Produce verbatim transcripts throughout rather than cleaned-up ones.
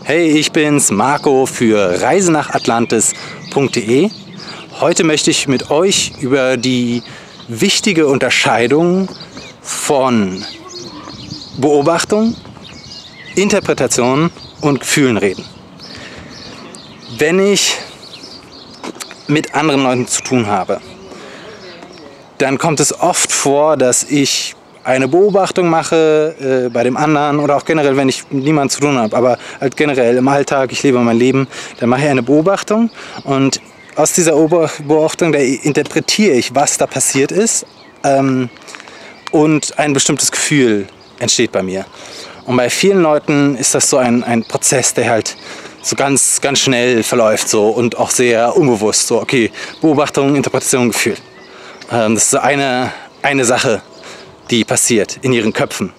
Hey, ich bin's, Marco für reise nach atlantis punkt de. Heute möchte ich mit euch über die wichtige Unterscheidung von Beobachtung, Interpretation und Gefühlen reden. Wenn ich mit anderen Leuten zu tun habe, dann kommt es oft vor, dass ich eine Beobachtung mache äh, bei dem anderen oder auch generell, wenn ich mit niemandem zu tun habe, aber halt generell im Alltag, ich lebe mein Leben, dann mache ich eine Beobachtung und aus dieser Beobachtung, da interpretiere ich, was da passiert ist ähm, und ein bestimmtes Gefühl entsteht bei mir. Und bei vielen Leuten ist das so ein, ein Prozess, der halt so ganz, ganz schnell verläuft so und auch sehr unbewusst. So, okay, Beobachtung, Interpretation, Gefühl. Ähm, das ist so eine, eine Sache, die passiert in ihren Köpfen.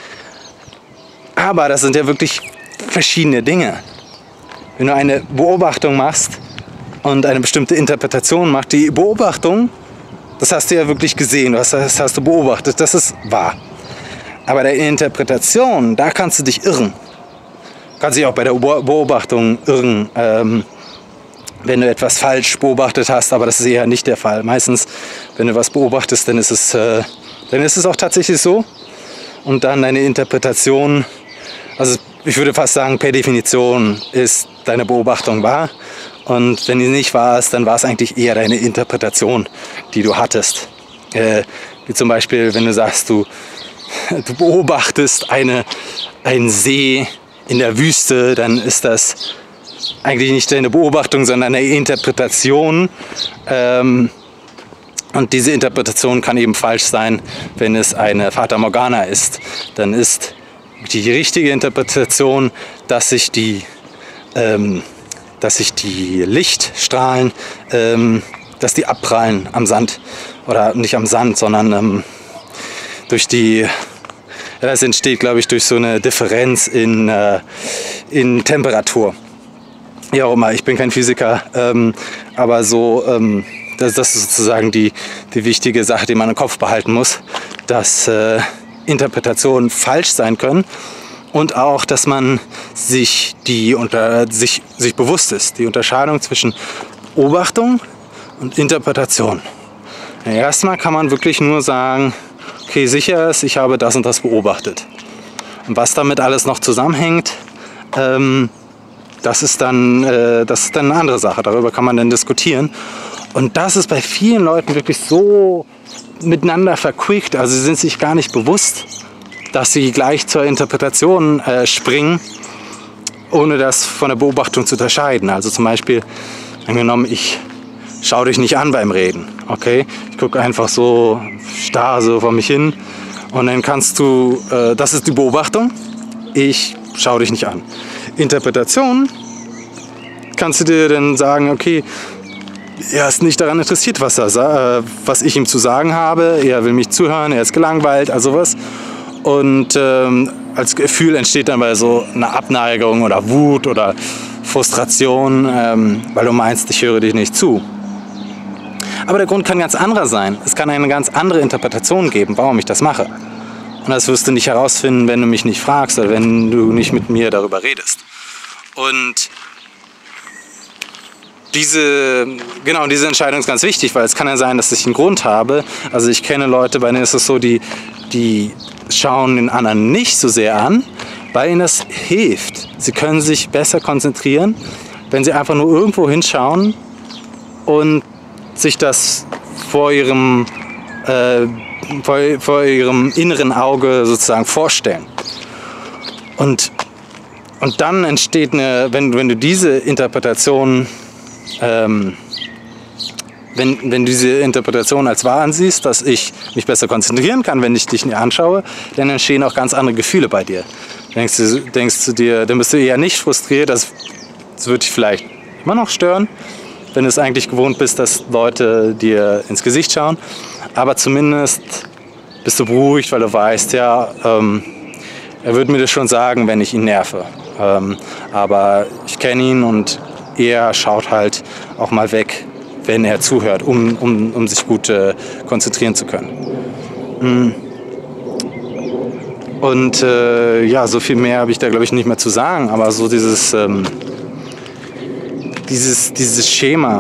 Aber das sind ja wirklich verschiedene Dinge. Wenn du eine Beobachtung machst und eine bestimmte Interpretation machst, die Beobachtung, das hast du ja wirklich gesehen, das hast, hast du beobachtet, das ist wahr. Aber der Interpretation, da kannst du dich irren. Du kannst dich auch bei der Beobachtung irren, ähm, wenn du etwas falsch beobachtet hast, aber das ist eher nicht der Fall. Meistens, wenn du was beobachtest, dann ist es, äh, dann ist es auch tatsächlich so. Und dann deine Interpretation, also ich würde fast sagen, per Definition ist deine Beobachtung wahr. Und wenn die nicht wahr ist, dann war es eigentlich eher deine Interpretation, die du hattest. Äh, wie zum Beispiel, wenn du sagst, du, du beobachtest eine, einen See in der Wüste, dann ist das eigentlich nicht deine Beobachtung, sondern eine Interpretation. Ähm, und diese Interpretation kann eben falsch sein, wenn es eine Fata Morgana ist. Dann ist die richtige Interpretation, dass sich die, ähm, dass sich die Lichtstrahlen, ähm, dass die abprallen am Sand. Oder nicht am Sand, sondern ähm, durch die... Ja, das entsteht, glaube ich, durch so eine Differenz in, äh, in Temperatur. Ja, auch immer, ich bin kein Physiker, ähm, aber so, ähm, das, das ist sozusagen die, die wichtige Sache, die man im Kopf behalten muss, dass äh, Interpretationen falsch sein können und auch, dass man sich, die unter, sich, sich bewusst ist, die Unterscheidung zwischen Beobachtung und Interpretation. Ja, erstmal kann man wirklich nur sagen, okay, sicher ist, ich habe das und das beobachtet. Und was damit alles noch zusammenhängt, ähm, das ist dann, äh, das ist dann eine andere Sache. Darüber kann man dann diskutieren. Und das ist bei vielen Leuten wirklich so miteinander verquickt. Also sie sind sich gar nicht bewusst, dass sie gleich zur Interpretation äh, springen, ohne das von der Beobachtung zu unterscheiden. Also zum Beispiel, angenommen, ich schau dich nicht an beim Reden, okay? Ich gucke einfach so starr so vor mich hin und dann kannst du, äh, das ist die Beobachtung, ich schau dich nicht an. Interpretation, kannst du dir dann sagen, okay, er ist nicht daran interessiert, was, er, äh, was ich ihm zu sagen habe, er will mich zuhören, er ist gelangweilt, also was. Und ähm, als Gefühl entsteht dann bei so einer Abneigung oder Wut oder Frustration, ähm, weil du meinst, ich höre dich nicht zu. Aber der Grund kann ganz anderer sein. Es kann eine ganz andere Interpretation geben, warum ich das mache. Und das wirst du nicht herausfinden, wenn du mich nicht fragst oder wenn du nicht mit mir darüber redest. Und diese, genau, diese Entscheidung ist ganz wichtig, weil es kann ja sein, dass ich einen Grund habe. Also ich kenne Leute, bei denen ist es so, die, die schauen den anderen nicht so sehr an, weil ihnen das hilft. Sie können sich besser konzentrieren, wenn sie einfach nur irgendwo hinschauen und sich das vor ihrem, äh, vor, vor ihrem inneren Auge sozusagen vorstellen. Und, und dann entsteht eine, wenn, wenn du diese Interpretation, ähm, wenn, wenn du diese Interpretation als wahr ansiehst, dass ich mich besser konzentrieren kann, wenn ich dich nicht anschaue, dann entstehen auch ganz andere Gefühle bei dir. Denkst du, denkst du dir, dann bist du eher nicht frustriert, das, das würde dich vielleicht immer noch stören, wenn du es eigentlich gewohnt bist, dass Leute dir ins Gesicht schauen. Aber zumindest bist du beruhigt, weil du weißt, ja, ähm, er würde mir das schon sagen, wenn ich ihn nerve. Ähm, aber ich kenne ihn und er schaut halt auch mal weg, wenn er zuhört, um, um, um sich gut äh, konzentrieren zu können. Und äh, ja, so viel mehr habe ich da, glaube ich, nicht mehr zu sagen. Aber so dieses, ähm, dieses, dieses Schema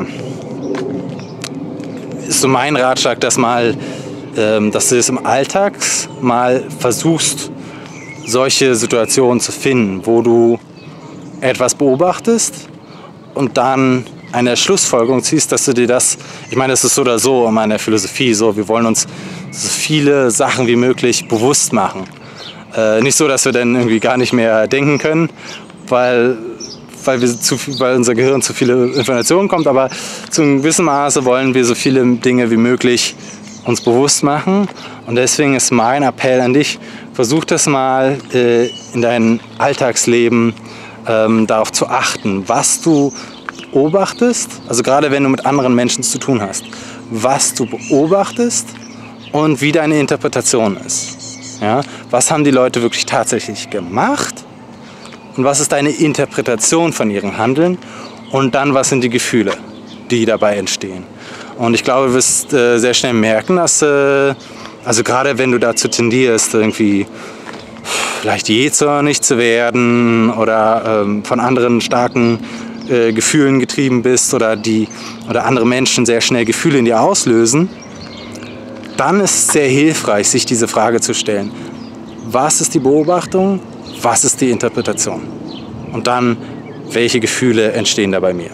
ist so mein Ratschlag, dass, mal, ähm, dass du es im Alltag mal versuchst, solche Situationen zu finden, wo du etwas beobachtest und dann eine Schlussfolgerung ziehst, dass du dir das, ich meine, das ist so oder so in meiner Philosophie so, wir wollen uns so viele Sachen wie möglich bewusst machen. Äh, nicht so, dass wir dann irgendwie gar nicht mehr denken können, weil, weil, wir zu viel, weil unser Gehirn zu viele Informationen kommt, aber zu einem gewissen Maße wollen wir so viele Dinge wie möglich uns bewusst machen. Und deswegen ist mein Appell an dich, versuch das mal äh, in deinem Alltagsleben ähm, darauf zu achten, was du beobachtest, also gerade wenn du mit anderen Menschen zu tun hast, was du beobachtest und wie deine Interpretation ist. Ja? Was haben die Leute wirklich tatsächlich gemacht und was ist deine Interpretation von ihrem Handeln und dann was sind die Gefühle, die dabei entstehen. Und ich glaube, du wirst äh, sehr schnell merken, dass, äh, also gerade wenn du dazu tendierst, irgendwie vielleicht jähzornig zu werden oder ähm, von anderen starken äh, Gefühlen getrieben bist oder, die, oder andere Menschen sehr schnell Gefühle in dir auslösen, dann ist es sehr hilfreich, sich diese Frage zu stellen. Was ist die Beobachtung? Was ist die Interpretation? Und dann, welche Gefühle entstehen da bei mir?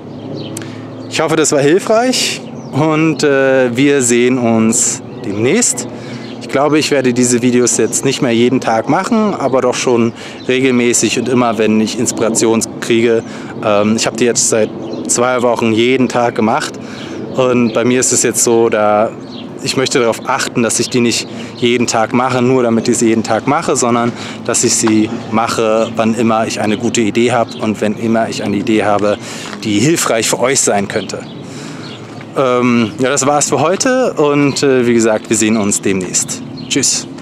Ich hoffe, das war hilfreich und äh, wir sehen uns demnächst. Ich glaube, ich werde diese Videos jetzt nicht mehr jeden Tag machen, aber doch schon regelmäßig und immer, wenn ich Inspiration kriege. Ähm, ich habe die jetzt seit zwei Wochen jeden Tag gemacht und bei mir ist es jetzt so, da ich möchte darauf achten, dass ich die nicht jeden Tag mache, nur damit ich sie jeden Tag mache, sondern dass ich sie mache, wann immer ich eine gute Idee habe und wenn immer ich eine Idee habe, die hilfreich für euch sein könnte. Ähm, ja, das war's für heute und äh, wie gesagt, wir sehen uns demnächst. Tschüss.